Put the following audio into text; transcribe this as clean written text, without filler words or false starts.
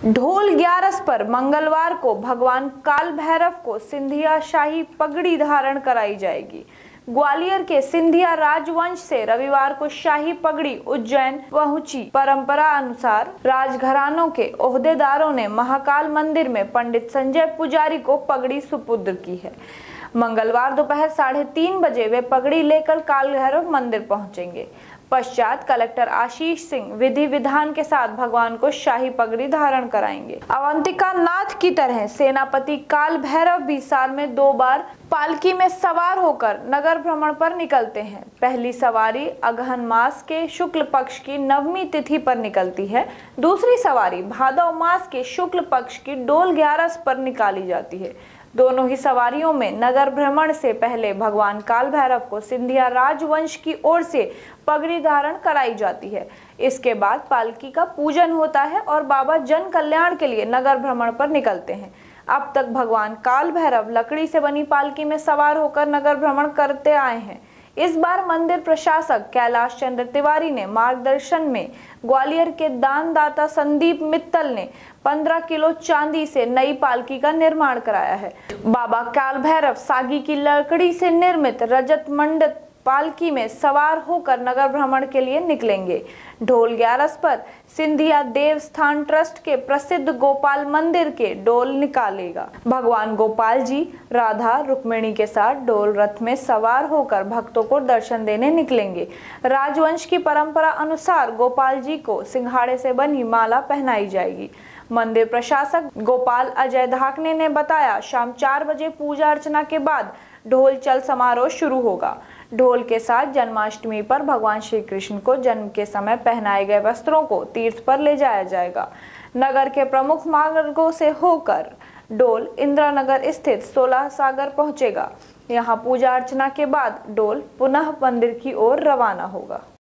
ढोल 11 पर मंगलवार को भगवान काल भैरव को सिंधिया शाही पगड़ी धारण कराई जाएगी। ग्वालियर के सिंधिया राजवंश से रविवार को शाही पगड़ी उज्जैन पहुंची। परंपरा अनुसार राजघरानों के ओहदेदारों ने महाकाल मंदिर में पंडित संजय पुजारी को पगड़ी सुपुर्द की है। मंगलवार दोपहर 3:30 बजे वे पगड़ी लेकर काल भैरव मंदिर पहुंचेंगे। पश्चात कलेक्टर आशीष सिंह विधि विधान के साथ भगवान को शाही पगड़ी धारण कराएंगे। अवंतिका नाथ की तरह सेनापति काल भैरव भी साल में 2 बार पालकी में सवार होकर नगर भ्रमण पर निकलते हैं। पहली सवारी अगहन मास के शुक्ल पक्ष की 9वीं तिथि पर निकलती है। दूसरी सवारी भादव मास के शुक्ल पक्ष की डोल 11 पर निकाली जाती है। दोनों ही सवारियों में नगर भ्रमण से पहले भगवान काल भैरव को सिंधिया राजवंश की ओर से पगड़ी धारण कराई जाती है। इसके बाद पालकी का पूजन होता है और बाबा जन कल्याण के लिए नगर भ्रमण पर निकलते हैं। अब तक भगवान काल भैरव लकड़ी से बनी पालकी में सवार होकर नगर भ्रमण करते आए हैं। इस बार मंदिर प्रशासक कैलाश चंद्र तिवारी ने मार्गदर्शन में ग्वालियर के दानदाता संदीप मित्तल ने 15 किलो चांदी से नई पालकी का निर्माण कराया है। बाबा काल भैरव सागी की लकड़ी से निर्मित रजत मंडित पालकी में सवार होकर नगर भ्रमण के लिए निकलेंगे। ढोल 11 पर सिंधिया देवस्थान ट्रस्ट के प्रसिद्ध गोपाल मंदिर के डोल निकालेगा। भगवान गोपाल जी राधा रुक्मिणी के साथ डोल रथ में सवार होकर भक्तों को दर्शन देने निकलेंगे। राजवंश की परंपरा अनुसार गोपाल जी को सिंघाड़े से बनी माला पहनाई जाएगी। मंदिर प्रशासक गोपाल अजय धाकने ने बताया, शाम 4 बजे पूजा अर्चना के बाद ढोल चल समारोह शुरू होगा। ढोल के साथ जन्माष्टमी पर भगवान श्री कृष्ण को जन्म के समय पहनाए गए वस्त्रों को तीर्थ पर ले जाया जाएगा। नगर के प्रमुख मार्गों से होकर डोल इंदिरा नगर स्थित 16 सागर पहुंचेगा। यहां पूजा अर्चना के बाद डोल पुनः मंदिर की ओर रवाना होगा।